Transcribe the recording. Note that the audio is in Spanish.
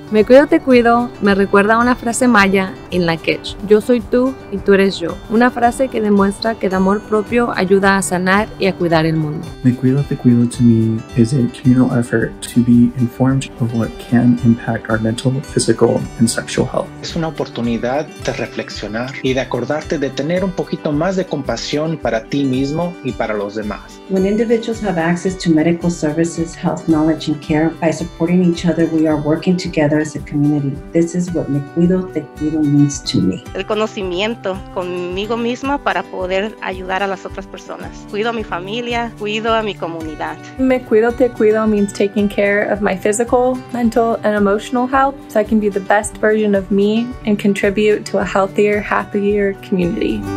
Me cuido, te cuido me recuerda a una frase maya en la quechua: yo soy tú y tú eres yo. Una frase que demuestra que el amor propio ayuda a sanar y a cuidar el mundo. Me cuido, te cuido to me is a communal effort to be informed of what can impact our mental, physical, and sexual health. Es una oportunidad de reflexionar y de acordarte de tener un poquito más de compasión para ti mismo y para los demás. When individuals have access to medical services, health knowledge, and care, by supporting each other, we are working together as a community. This is what Me Cuido, Te Cuido means to me. El conocimiento conmigo misma para poder ayudar a las otras personas. Cuido a mi familia, cuido a mi comunidad. Me Cuido, Te Cuido means taking care of my physical, mental, and emotional health so I can be the best version of me and contribute to a healthier, happier community.